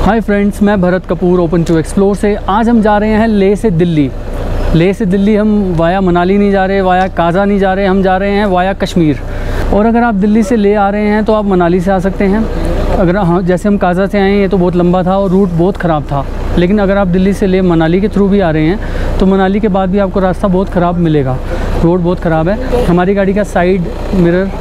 हाय friends, मैं Bharat Kapoor open to explore से। आज हम जा रहे हैं लेह से दिल्ली। लेह से दिल्ली हम वाया मनाली नहीं जा रहे, वाया काजा नहीं जा रहे, हम जा रहे हैं वाया कश्मीर। और अगर आप दिल्ली से ले आ रहे हैं तो आप मनाली से आ सकते हैं। अगर हाँ, जैसे हम काजा से आए, ये तो बहुत लंबा था और रूट बहुत ख़राब था। लेकिन अगर आप दिल्ली से ले मनाली के थ्रू भी आ रहे हैं तो मनाली के बाद भी आपको रास्ता बहुत ख़राब मिलेगा, रोड बहुत ख़राब है। हमारी गाड़ी का साइड मिरर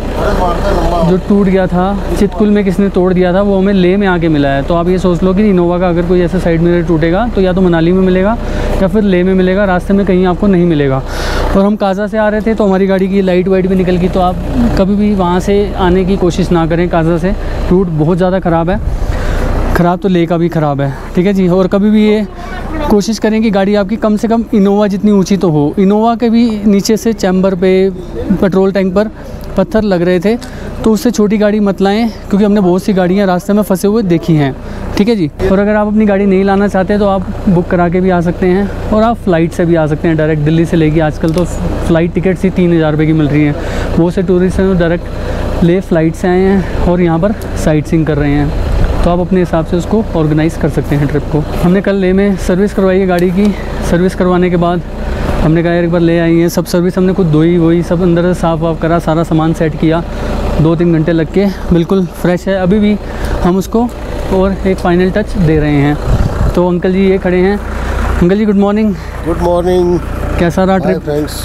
जो टूट गया था, चितकुल में किसने तोड़ दिया था, वो हमें लेह में आके मिला है। तो आप ये सोच लो कि इनोवा का अगर कोई ऐसा साइड मिरर टूटेगा तो या तो मनाली में मिलेगा या फिर लेह में मिलेगा, रास्ते में कहीं आपको नहीं मिलेगा। और हम काजा से आ रहे थे तो हमारी गाड़ी की लाइट वाइट भी निकल गई। तो आप कभी भी वहाँ से आने की कोशिश ना करें काजा से, रूट बहुत ज़्यादा ख़राब है। ख़राब तो लेह का भी ख़राब है, ठीक है जी। और कभी भी ये कोशिश करें कि गाड़ी आपकी कम से कम इनोवा जितनी ऊंची तो हो। इनोवा के भी नीचे से चैम्बर पे, पेट्रोल टैंक पर पत्थर लग रहे थे, तो उससे छोटी गाड़ी मत लाएं, क्योंकि हमने बहुत सी गाड़ियां रास्ते में फंसे हुए देखी हैं, ठीक है जी। और अगर आप अपनी गाड़ी नहीं लाना चाहते तो आप बुक करा के भी आ सकते हैं और आप फ़्लाइट से भी आ सकते हैं डायरेक्ट दिल्ली से लेके। आजकल तो फ़्लाइट टिकट्स ही 3000 रुपये की मिल रही हैं। बहुत से टूरिस्ट हैं जो डायरेक्ट ले फ़्लाइट से आए हैं और यहाँ पर साइट सीइंग कर रहे हैं। तो आप अपने हिसाब से उसको ऑर्गेनाइज़ कर सकते हैं ट्रिप को। हमने कल लेह में सर्विस करवाई है गाड़ी की। सर्विस करवाने के बाद हमने कहा यार एक बार ले आई हैं, सब सर्विस हमने खुद धोई वही सब अंदर से साफ़ वाफ करा, सारा सामान सेट किया। 2-3 घंटे लग के बिल्कुल फ्रेश है। अभी भी हम उसको और एक फ़ाइनल टच दे रहे हैं। तो अंकल जी ये खड़े हैं। Uncle ji good morning. Good morning. कैसा रहा ट्रिप? फ्रेंड्स,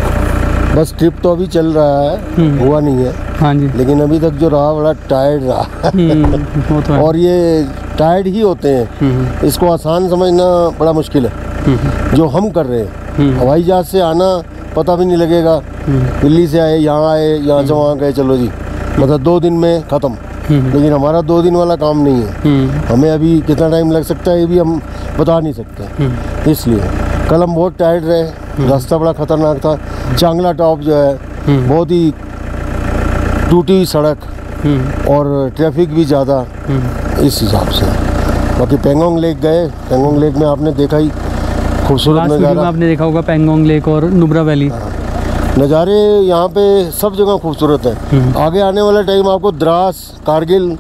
बस ट्रिप तो अभी चल रहा है, हुआ नहीं है। हाँ जी। लेकिन अभी तक जो रहा बड़ा टायर्ड रहा वो तो है। और ये टायर्ड ही होते हैं, इसको आसान समझना बड़ा मुश्किल है जो हम कर रहे हैं। हवाई जहाज़ से आना पता भी नहीं लगेगा, दिल्ली से आए, यहाँ से वहाँ गए, चलो जी, मतलब 2 दिन में ख़त्म। लेकिन हमारा 2 दिन वाला काम नहीं है। हमें अभी कितना टाइम लग सकता है ये भी हम बता नहीं सकते। इसलिए कल हम बहुत टायर्ड रहे, रास्ता बड़ा ख़तरनाक था। चांगला टॉप जो है बहुत ही टूटी हुई सड़क और ट्रैफिक भी ज़्यादा, इस हिसाब से। बाकी पेंगोंग लेक गए। पेंगोंग लेक में आपने देखा ही खूबसूरत नज़ारा, आपने देखा होगा पेंगोंग लेक और नुब्रा वैली। नज़ारे यहाँ पे सब जगह खूबसूरत है। आगे आने वाला टाइम आपको द्रास, कारगिल,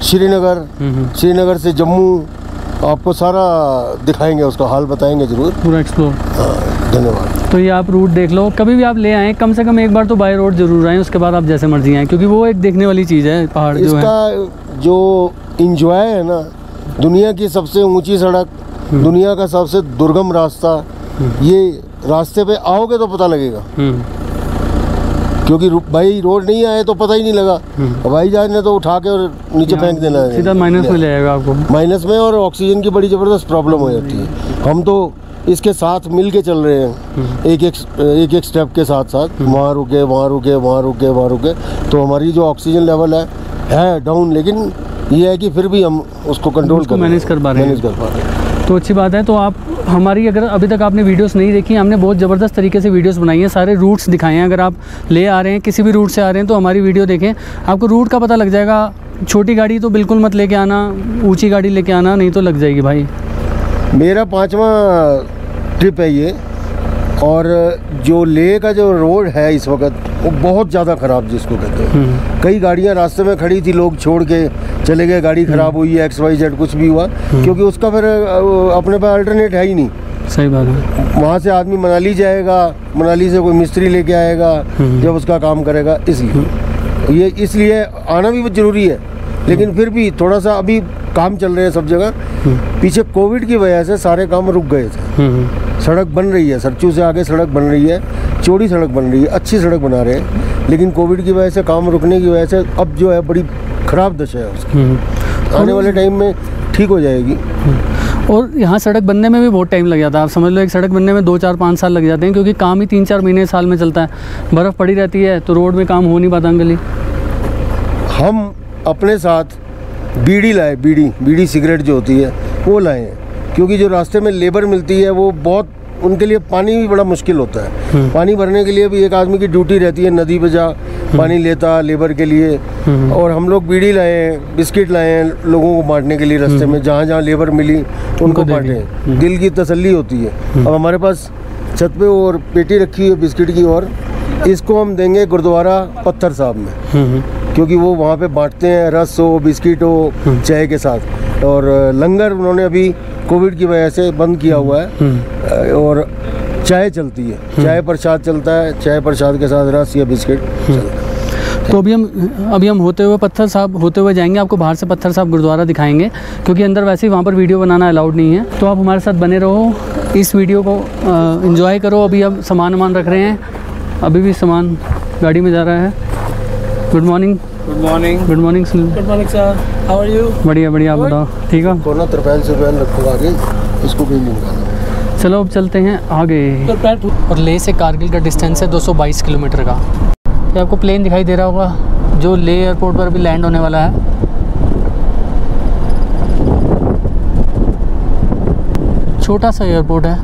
श्रीनगर से जम्मू आपको सारा दिखाएंगे, उसका हाल बताएंगे ज़रूर, पूरा एक्सप्लोर। धन्यवाद। तो ये आप रूट देख लो, कभी भी आप ले आएँ कम से कम एक बार तो बाय रोड ज़रूर आएँ, उसके बाद आप जैसे मर्जी आएँ, क्योंकि वो एक देखने वाली चीज़ है पहाड़ जो है। इसका जो इंजॉय है ना, दुनिया की सबसे ऊंची सड़क, दुनिया का सबसे दुर्गम रास्ता, ये रास्ते पे आओगे तो पता लगेगा। क्योंकि भाई रोड नहीं आए तो पता ही नहीं लगा। हवाई जहाज ने तो उठा के और नीचे फेंक देना है, सीधा माइनस में ले जाएगा आपको, माइनस में। और ऑक्सीजन की बड़ी ज़बरदस्त प्रॉब्लम हो जाती है। हम तो इसके साथ मिल के चल रहे हैं, एक एक स्टेप के साथ साथ, वहाँ रुके, वहाँ रुके, वहाँ रुके, वहाँ रुके। तो हमारी जो ऑक्सीजन लेवल है डाउन, लेकिन ये है कि फिर भी हम उसको कंट्रोल कर मैनेज कर पा रहे हैं। तो अच्छी बात है। तो आप हमारी, अगर अभी तक आपने वीडियोस नहीं देखी, हमने बहुत ज़बरदस्त तरीके से वीडियोस बनाई हैं, सारे रूट्स दिखाए हैं। अगर आप ले आ रहे हैं, किसी भी रूट से आ रहे हैं, तो हमारी वीडियो देखें, आपको रूट का पता लग जाएगा। छोटी गाड़ी तो बिल्कुल मत लेके आना, ऊंची गाड़ी लेके आना, नहीं तो लग जाएगी भाई। मेरा 5वां ट्रिप है ये, और जो लेह का जो रोड है इस वक्त वो बहुत ज़्यादा ख़राब जिसको कहते हैं। कई गाड़ियाँ रास्ते में खड़ी थी, लोग छोड़ के चले गए, गाड़ी ख़राब हुई है, XYZ कुछ भी हुआ, क्योंकि उसका फिर अपने पास अल्टरनेट है ही नहीं। सही बात है। वहाँ से आदमी मनाली जाएगा, मनाली से कोई मिस्त्री लेके आएगा जब उसका काम करेगा, इसलिए आना भी बहुत ज़रूरी है। लेकिन फिर भी थोड़ा सा अभी काम चल रहे हैं सब जगह। पीछे कोविड की वजह से सारे काम रुक गए थे। सड़क बन रही है, सरचू से आगे सड़क बन रही है, चौड़ी सड़क बन रही है, अच्छी सड़क बना रहे हैं। लेकिन कोविड की वजह से, काम रुकने की वजह से अब जो है बड़ी ख़राब दशा है उसकी। आने वाले टाइम में ठीक हो जाएगी। और यहाँ सड़क बनने में भी बहुत टाइम लग जाता है। आप समझ लो एक सड़क बनने में 2, 4, 5 साल लग जाते हैं, क्योंकि काम ही 3-4 महीने साल में चलता है। बर्फ़ पड़ी रहती है तो रोड में काम हो नहीं पाता। अंकल, हम अपने साथ बीड़ी लाए, बीड़ी सिगरेट जो होती है वो लाए हैं, क्योंकि जो रास्ते में लेबर मिलती है वो बहुत, उनके लिए पानी भी बड़ा मुश्किल होता है। पानी भरने के लिए भी एक आदमी की ड्यूटी रहती है, नदी पे जा पानी लेता लेबर के लिए। और हम लोग बीड़ी लाए हैं, बिस्किट लाए हैं लोगों को बांटने के लिए, रास्ते में जहाँ जहाँ लेबर मिली उनको बांटे। दिल की तसल्ली होती है। अब हमारे पास छत पे और पेटी रखी है बिस्किट की, और इसको हम देंगे गुरुद्वारा पत्थर साहब में, क्योंकि वो वहाँ पे बांटते हैं, रस हो, बिस्किट हो, चाय के साथ। और लंगर उन्होंने अभी कोविड की वजह से बंद किया हुआ है। और चाय चलती है, चाय प्रसाद चलता है, चाय प्रसाद के साथ रस या बिस्किट चलता है। तो अभी हम होते हुए पत्थर साहब होते हुए जाएंगे, आपको बाहर से पत्थर साहब गुरुद्वारा दिखाएंगे, क्योंकि अंदर वैसे ही वहाँ पर वीडियो बनाना अलाउड नहीं है। तो आप हमारे साथ बने रहो, इस वीडियो को एंजॉय करो। अभी अब सामान रख रहे हैं, अभी भी सामान गाड़ी में जा रहा है। Good morning. Good morning. Good morning sir, how are you? बढ़िया बढ़िया, आप बताओ ठीक है? कोना तरपैल से पहन रखो आगे, इसको कहीं नहीं निकालना। चलो अब चलते हैं आगे। और लेह से कारगिल का डिस्टेंस है 222 किलोमीटर का। ये आपको प्लेन दिखाई दे रहा होगा जो लेह एयरपोर्ट पर अभी लैंड होने वाला है। छोटा सा एयरपोर्ट है।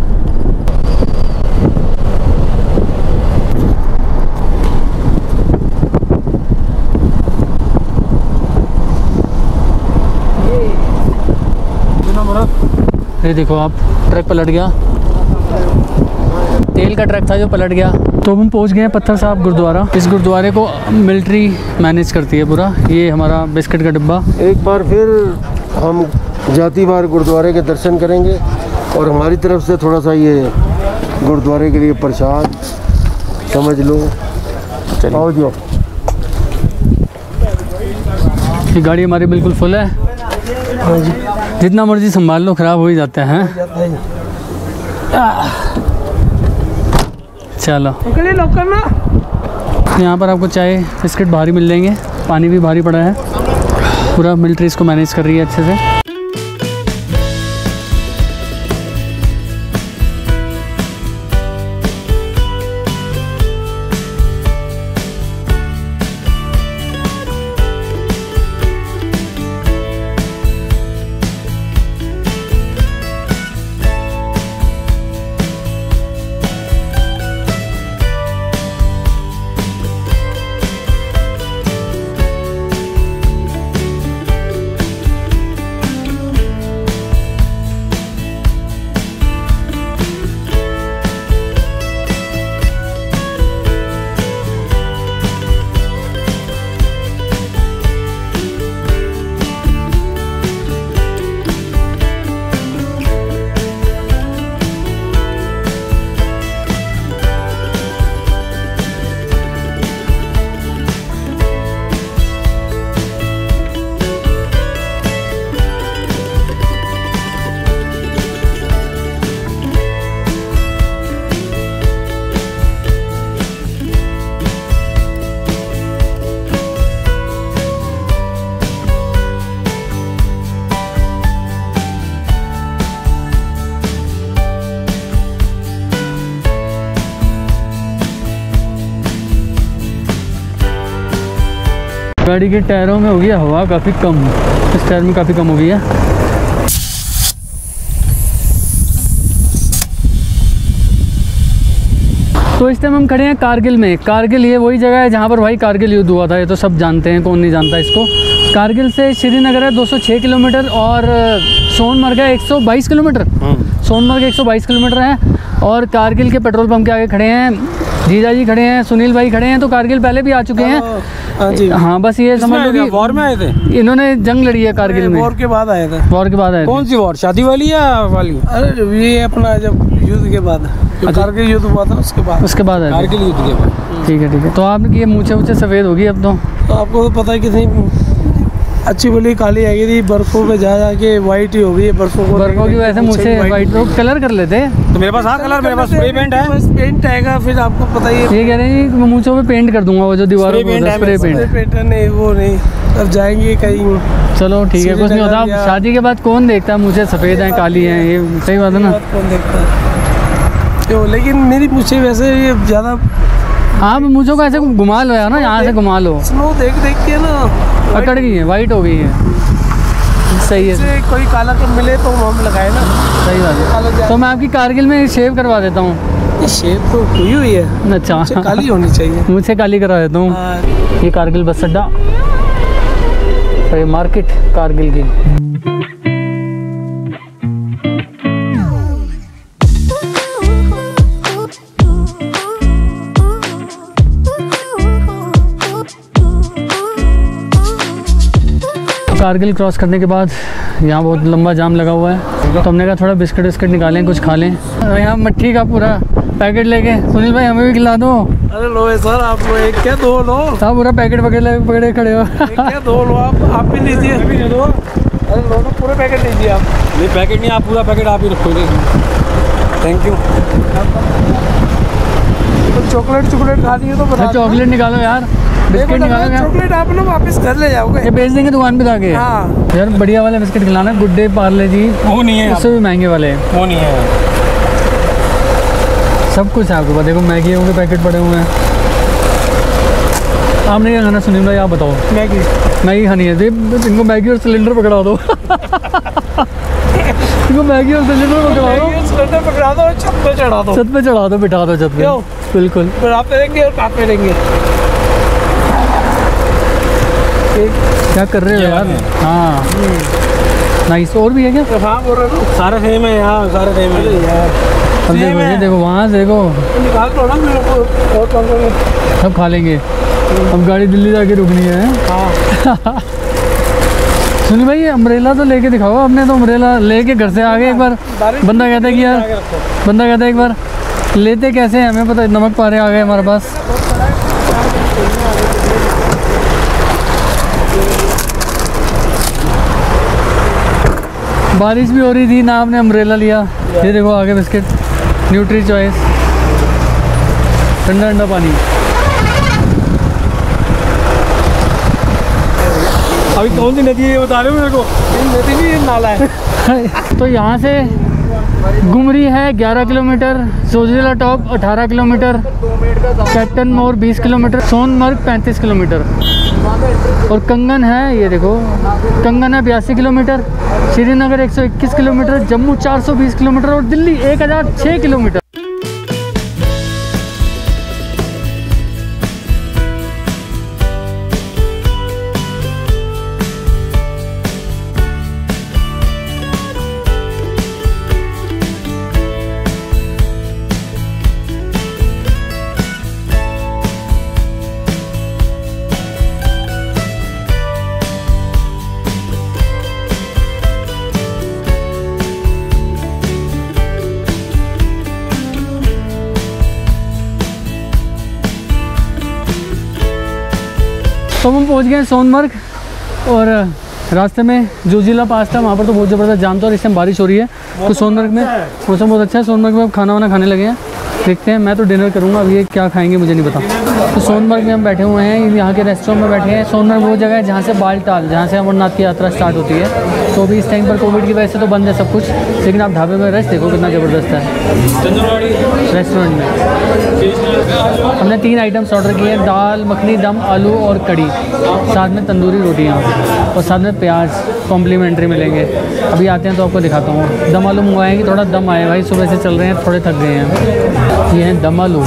ये देखो आप, ट्रक पलट गया, तेल का ट्रक था जो पलट गया। तो हम पहुंच गए हैं पत्थर साहब गुरुद्वारा। इस गुरुद्वारे को मिलिट्री मैनेज करती है पूरा। ये हमारा बिस्किट का डिब्बा। एक बार फिर हम जातिवार गुरुद्वारे के दर्शन करेंगे और हमारी तरफ से थोड़ा सा ये गुरुद्वारे के लिए प्रसाद समझ लो। आओ जो, ये गाड़ी हमारी बिल्कुल फुल है, जितना मर्जी संभाल लो ख़राब हो ही जाते हैं। चलो यहाँ पर आपको चाय बिस्किट भारी मिल जाएंगे, पानी भी भारी पड़ा है। पूरा मिलिट्री इसको मैनेज कर रही है अच्छे से। गाड़ी के टायरों में हो गई हवा काफ़ी कम, इस टायर में काफ़ी कम हो गई है। तो इस टाइम हम खड़े हैं कारगिल में। कारगिल ये वही जगह है जहाँ पर भाई कारगिल युद्ध हुआ था, ये तो सब जानते हैं, कौन नहीं जानता इसको। कारगिल से श्रीनगर है 206 किलोमीटर और सोनमर्ग है 122 किलोमीटर। सोनमर्ग 122 किलोमीटर है। और कारगिल के पेट्रोल पंप के आगे खड़े हैं, जीजा जी खड़े हैं, सुनील भाई खड़े हैं। तो कारगिल पहले भी आ चुके हैं। हाँ बस ये समझ लो कि वॉर में आए थे, इन्होंने जंग लड़ी है कारगिल में। वॉर के बाद आए थे। वॉर के बाद आए थे। कौन सी वॉर, शादी वाली या वाली? अरे ये अपना जब युद्ध के बाद, कारगिल युद्ध हुआ था उसके बाद आए थे। कारगिल युद्ध के बाद। ठीक है ठीक है। तो आपने ये मूछे सफ़ेद होगी अब तो आपको तो पता है कितनी अच्छी बोली काली आ गई थी, बर्फों पे जा के वाइट ही हो गई है। बर्फों की वजह से मुझे वाइट लोग कलर कर लेते हैं। तो मेरे पास कलर, मेरे पास स्प्रे पेंट है। बस पेंट आएगा फिर आपको पता ही है। ये कह रहे हैं कि मूछों पे पेंट कर दूंगा, वो जो दीवारों पे स्प्रे पेंट नहीं, वो नहीं, अब जाएंगे कहीं। चलो ठीक है, कुछ नहीं होता। शादी के बाद कौन देखता है मुझे सफ़ेद है काली है, ये सही बात है ना, कौन देखता है। लेकिन मेरी मुझे वैसे ये ज़्यादा, हाँ मुझे को ऐसे घुमा लो यार ना, यहाँ से घुमा लो। स्नो देख के ना पकड़ गई है, वाइट हो गई है। सही है, कोई काला कब मिले तो हम लगाए ना। सही बात है। तो मैं आपकी कारगिल में शेव करवा देता हूँ। शेव तो हुई हुई है। अच्छा, काली होनी चाहिए। मुझे काली करवा देता हूँ। ये कारगिल बस अड्डा, मार्केट कारगिल की। कारगिल क्रॉस करने के बाद यहाँ बहुत लंबा जाम लगा हुआ है, तो हमने कहा थोड़ा बिस्किट विस्किट निकालें, कुछ खा लें। यहाँ मट्ठी का पूरा पैकेट लेके, सुनील भाई हमें भी खिला दो। अरे लो सर, आप लो, एक क्या दो लो। हाँ पूरा पैकेट पकड़े खड़े हो। क्या दो लो, आप भी लीजिए। अरे लो ना, पूरे पैकेट लीजिए आप। नहीं पैकेट नहीं, आप पूरा पैकेट आप ही रखो। Thank you. तो चॉकलेट खानी है तो बता। चॉकलेट निकालो यार, बिस्किट निकालो यार। चॉकलेट आप लोग वापस घर ले जाओगे, ये बेच देंगे दुकान पे जाके। हाँ यार बढ़िया वाले बिस्किट खिलाना, गुड डे पार्ले जी। वो नहीं है, उससे भी महंगे वाले। वो नहीं है, सब कुछ है आपके पास। देखो मैगी के पैकेट पड़े हुए हैं। आपने क्या खाना सुनील भाई, आप बताओ। मैगी खानी है, इनको मैगी और सिलेंडर पकड़ा दो। इनको मैगी और सिलेंडर पकड़ा दो, छत पे चढ़ा दो, बिठा दो छत पे। बिल्कुल, फिर आप देंगे और आप देंगे। क्या कर रहे हो यार? हाँ नाइस। और भी है क्या? हाँ बोल रहे हो, सारे सेम है यहाँ, सारे सेम है यार। अब देखो ये देखो, वहाँ से देखो, निकाल दो ना मेरे को, और कौन कौन सब खा लेंगे। अब गाड़ी दिल्ली जाके रुकनी है। हाँ। सुनिए भाई, अम्ब्रेला तो लेके दिखाओ। आपने तो अम्ब्रेला लेके घर से आ गए। एक बार बंदा कहता है कि यार, एक बार लेते कैसे हैं, हमें पता। नमक पारे आ गए हमारे पास। बारिश भी हो रही थी ना, आपने अम्ब्रेला लिया। ये देखो आगे बिस्किट, न्यूट्री चॉइस, ठंडा ठंडा पानी। अभी कौन सी नदी है ये बता रहे हो मेरे को? नदी नहीं, नाला है। तो यहाँ से गुमरी है 11 kilometre, Zojila top 18 kilometre, captain Mor 20 kilometre, Sonamarg 35 kilometre और कंगन है, ये देखो कंगन है 82 kilometre, Srinagar 121 kilometre, Jammu 420 kilometre और दिल्ली 1006 किलोमीटर। तो हम पहुंच गए सोनमर्ग और रास्ते में जोजिला पास था, वहाँ पर तो बहुत ज़बरदस्त जाम था और इस टाइम बारिश हो रही है। तो सोनमर्ग में मौसम बहुत अच्छा है। सोनमर्ग में अब खाना वाना खाने लगे हैं, देखते हैं। मैं तो डिनर करूँगा, अब ये क्या खाएंगे मुझे नहीं पता। तो सोनमर्ग में हम बैठे हुए हैं, यहाँ के रेस्टोरेंट में बैठे हैं। सोनमर्ग वो जगह है जहाँ से बालटाल, जहाँ से अमरनाथ की यात्रा स्टार्ट होती है। तो अभी इस टाइम पर कोविड की वजह से तो बंद है सब कुछ, लेकिन आप ढाबे में रेस्ट देखो कितना ज़बरदस्त है। रेस्टोरेंट में हमने 3 आइटम्स ऑर्डर किए हैं, दाल मखनी, दम आलू और कड़ी, साथ में तंदूरी रोटियाँ और साथ में प्याज कॉम्प्लीमेंट्री मिलेंगे। अभी आते हैं तो आपको दिखाता हूँ। दम आलू मंगवाए हैं कि थोड़ा दम आए, भाई सुबह से चल रहे हैं, थोड़े थक गए हैं। ये हैं दम आलू,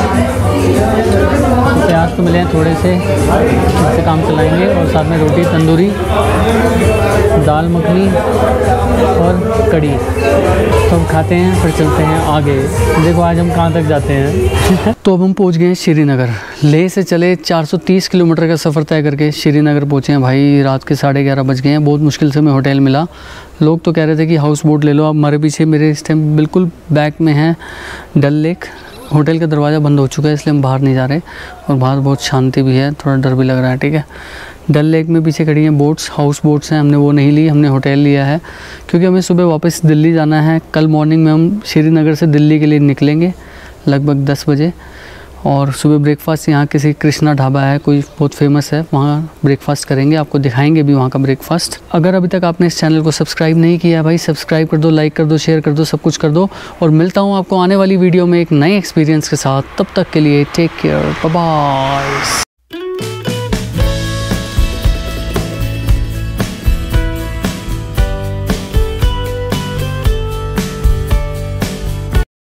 प्याज तो मिले हैं थोड़े से, इससे काम चलाएंगे। और साथ में रोटी तंदूरी, दाल मखनी और कड़ी, सब खाते हैं फिर चलते हैं आगे। देखो आज हम कहाँ तक जाते हैं। तो अब हम पहुँच गए श्रीनगर। लेह से चले 430 किलोमीटर का सफ़र तय करके श्रीनगर पहुँचे हैं भाई। रात के 11:30 बज गए हैं। बहुत मुश्किल से हमें होटल मिला। लोग तो कह रहे थे कि हाउस बोट ले लो। अब हमारे पीछे, मेरे इस टाइम बिल्कुल बैक में है डल लेक। होटल का दरवाज़ा बंद हो चुका है, इसलिए हम बाहर नहीं जा रहे और बाहर बहुत शांति भी है, थोड़ा डर भी लग रहा है। ठीक है, डल लेक में पीछे खड़ी हैं बोट्स, हाउस बोट्स हैं। हमने वो नहीं ली, हमने होटल लिया है क्योंकि हमें सुबह वापस दिल्ली जाना है। कल मॉर्निंग में हम श्रीनगर से दिल्ली के लिए निकलेंगे लगभग 10 बजे और सुबह ब्रेकफास्ट यहाँ किसी कृष्णा ढाबा है, कोई बहुत फेमस है, वहाँ ब्रेकफास्ट करेंगे। आपको दिखाएंगे भी वहाँ का ब्रेकफास्ट। अगर अभी तक आपने इस चैनल को सब्सक्राइब नहीं किया है भाई, सब्सक्राइब कर दो, लाइक कर दो, शेयर कर दो, सब कुछ कर दो। और मिलता हूँ आपको आने वाली वीडियो में एक नए एक्सपीरियंस के साथ। तब तक के लिए टेक केयर, बाय बाय।